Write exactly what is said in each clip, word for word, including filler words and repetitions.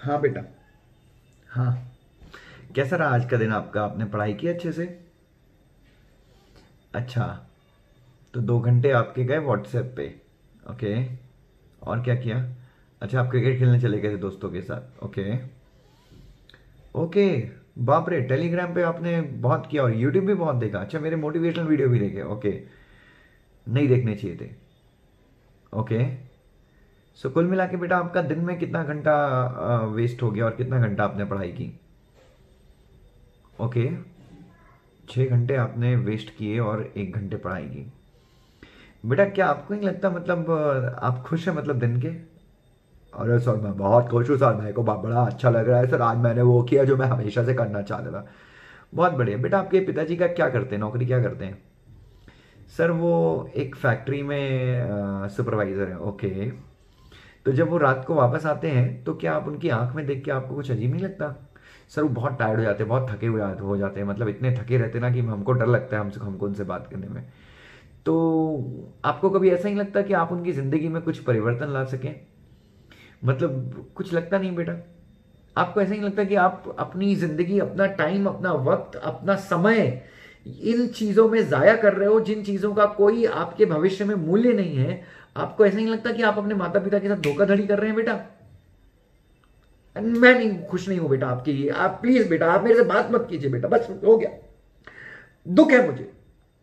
हाँ बेटा। हाँ। कैसा रहा आज का दिन आपका? आपने पढ़ाई की अच्छे से? अच्छा। तो दो घंटे आपके गए व्हाट्सएप पे। ओके। और क्या किया? अच्छा, आप क्रिकेट खेलने चले गए थे दोस्तों के साथ। ओके। ओके। बाप रे, टेलीग्राम पे आपने बहुत किया और यूट्यूब भी बहुत देखा। अच्छा, मेरे मोटिवेशनल वीडियो भी देखे। ओके। नहीं देखने चाहिए थे। ओके। सो कुल मिला के बेटा आपका दिन में कितना घंटा वेस्ट हो गया और कितना घंटा आपने पढ़ाई की? ओके। छः घंटे आपने वेस्ट किए और एक घंटे पढ़ाई की। बेटा क्या आपको नहीं लगता, मतलब अ, आप खुश हैं मतलब दिन के? अरे सर मैं बहुत खुश हूँ सर, मेरे को बा- बड़ा अच्छा लग रहा है सर, आज मैंने वो किया जो मैं हमेशा से करना चाहता था। बहुत बढ़िया। बेटा आपके पिताजी का क्या करते हैं, नौकरी क्या करते हैं? सर वो एक फैक्ट्री में सुपरवाइज़र है। ओके। तो जब वो रात को वापस आते हैं तो क्या आप उनकी आंख में देख के आपको कुछ अजीब नहीं लगता? सर वो बहुत टायर्ड हो जाते हैं, बहुत थके हुए हो जाते हैं, मतलब इतने थके रहते हैं ना कि हमको डर लगता है हमसे हमको उनसे बात करने में। तो आपको कभी ऐसा नहीं लगता कि आप उनकी ज़िंदगी में कुछ परिवर्तन ला सकें? मतलब कुछ लगता नहीं बेटा? आपको ऐसा नहीं लगता कि आप अपनी ज़िंदगी, अपना टाइम, अपना वक्त, अपना समय इन चीज़ों में ज़ाया कर रहे हो जिन चीज़ों का कोई आपके भविष्य में मूल्य नहीं है? आपको ऐसा नहीं लगता कि आप अपने माता पिता के साथ धोखाधड़ी कर रहे हैं बेटा? मैं नहीं, खुश नहीं हूं बेटा आपकी। आप प्लीज बेटा, आप मेरे से बात मत कीजिए बेटा, बस हो गया। दुख है मुझे।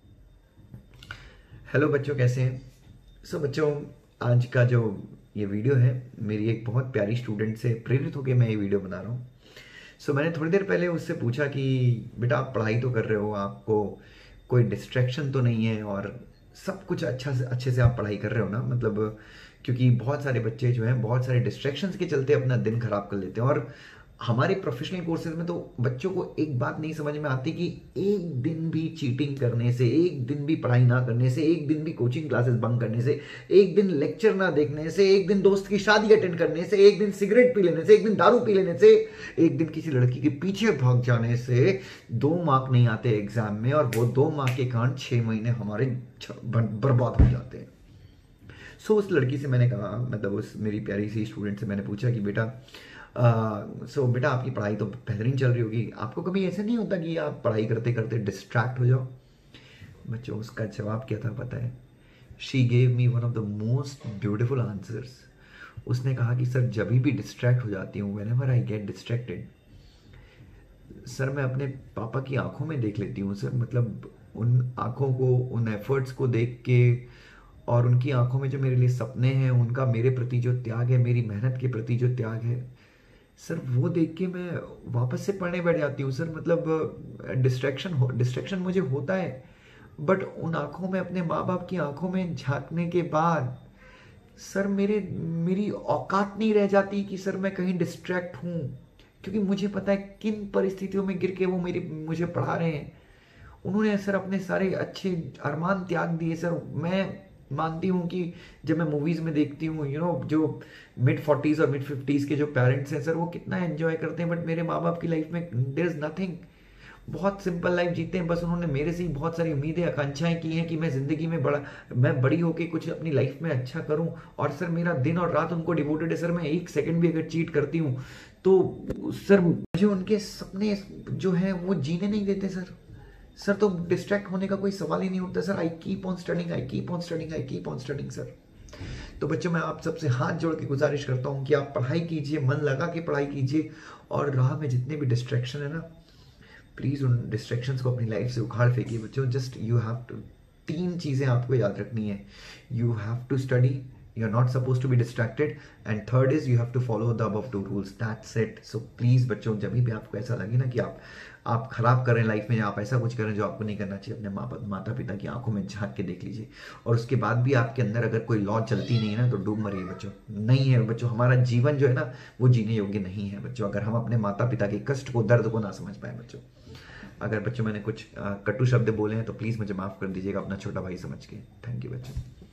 हेलो बच्चों, कैसे हैं? सो बच्चों, आज का जो ये वीडियो है, मेरी एक बहुत प्यारी स्टूडेंट से प्रेरित होकर मैं ये वीडियो बना रहा हूँ। सो मैंने थोड़ी देर पहले उससे पूछा कि बेटा आप पढ़ाई तो कर रहे हो, आपको कोई डिस्ट्रैक्शन तो नहीं है, और सब कुछ अच्छा से अच्छे से आप पढ़ाई कर रहे हो ना? मतलब क्योंकि बहुत सारे बच्चे जो हैं बहुत सारे डिस्ट्रैक्शंस के चलते अपना दिन खराब कर लेते हैं। और हमारे प्रोफेशनल कोर्सेज में तो बच्चों को एक बात नहीं समझ में आती कि एक दिन भी चीटिंग करने से, एक दिन भी पढ़ाई ना करने से, एक दिन भी कोचिंग क्लासेस बंक करने से, एक दिन लेक्चर ना देखने से, एक दिन दोस्त की शादी अटेंड करने से, एक दिन सिगरेट पी लेने से, एक दिन दारू पी लेने से, एक दिन किसी लड़की के पीछे भाग जाने से दो मार्क नहीं आते एग्जाम में, और वो दो मार्क के कारण छह महीने हमारे बर्बाद हो जाते हैं। सो so, उस लड़की से मैंने कहा, मतलब उस मेरी प्यारी सी स्टूडेंट से मैंने पूछा कि बेटा सो uh, so, बेटा आपकी पढ़ाई तो बेहतरीन चल रही होगी, आपको कभी ऐसा नहीं होता कि आप पढ़ाई करते करते डिस्ट्रैक्ट हो जाओ? बच्चों उसका जवाब क्या था पता है? She gave me one of the most beautiful answers. उसने कहा कि सर जब भी डिस्ट्रैक्ट हो जाती हूँ, whenever I get distracted, sir मैं अपने पापा की आंखों में देख लेती हूँ सर, मतलब उन आंखों को, उन एफर्ट्स को देख के, और उनकी आंखों में जो मेरे लिए सपने हैं, उनका मेरे प्रति जो त्याग है, मेरी मेहनत के प्रति जो त्याग है, सर वो देख के मैं वापस से पढ़ने बैठ जाती हूँ सर। मतलब डिस्ट्रैक्शन हो डिस्ट्रैक्शन मुझे होता है, बट उन आंखों में, अपने माँ बाप की आंखों में झांकने के बाद सर मेरे मेरी औकात नहीं रह जाती कि सर मैं कहीं डिस्ट्रैक्ट हूँ, क्योंकि मुझे पता है किन परिस्थितियों में गिर के वो मेरी मुझे पढ़ा रहे हैं। उन्होंने सर अपने सारे अच्छे अरमान त्याग दिए सर। मैं मानती हूँ कि जब मैं मूवीज़ में देखती हूँ, यू नो, जो मिड फोर्टीज़ और मिड फिफ्टीज़ के जो पेरेंट्स हैं सर, वो कितना एंजॉय करते हैं, बट मेरे माँ बाप की लाइफ में देर इज़ नथिंग। बहुत सिंपल लाइफ जीते हैं। बस उन्होंने मेरे से ही बहुत सारी उम्मीदें, आकांक्षाएं की हैं कि मैं ज़िंदगी में बड़ा मैं बड़ी होकर कुछ अपनी लाइफ में अच्छा करूं, और सर मेरा दिन और रात उनको डिवोटेड है सर। मैं एक सेकंड भी अगर चीट करती हूं तो सर मुझे उनके सपने जो हैं वो जीने नहीं देते सर। सर तो डिस्ट्रैक्ट होने का कोई सवाल ही नहीं उठता sir. I keep on studying, I keep on studying, I keep on studying sir. तो बच्चों, मैं आप सबसे हाथ जोड़ के गुजारिश करता हूँ कि आप पढ़ाई कीजिए, मन लगा के पढ़ाई कीजिए, और राह में जितने भी डिस्ट्रैक्शन है ना, प्लीज़ उन डिस्ट्रैक्शंस को अपनी लाइफ से उखाड़ फेंकिए बच्चों। जस्ट यू हैव टू, तीन चीज़ें आपको याद रखनी है। You have to study, you are not suppose to be distracted, and third is you have to follow the above two rules, that's it. So please बच्चों, जब भी आपको ऐसा लगे ना कि आप आप खराब कर रहे हैं लाइफ में, या आप ऐसा कुछ कर रहे हैं जो आपको नहीं करना चाहिए, अपने माँ माता पिता की आंखों में झांक के देख लीजिए। और उसके बाद भी आपके अंदर अगर कोई लॉ चलती नहीं है ना, तो डूब मरिए बच्चों। नहीं है बच्चों, हमारा जीवन जो है ना वो जीने योग्य नहीं है बच्चों, अगर हम अपने माता पिता के कष्ट को, दर्द को ना समझ पाए बच्चों। अगर बच्चों मैंने कुछ अ, कटु शब्द बोले हैं तो प्लीज़ मुझे माफ़ कर दीजिएगा, अपना छोटा भाई समझ के। थैंक यू बच्चों।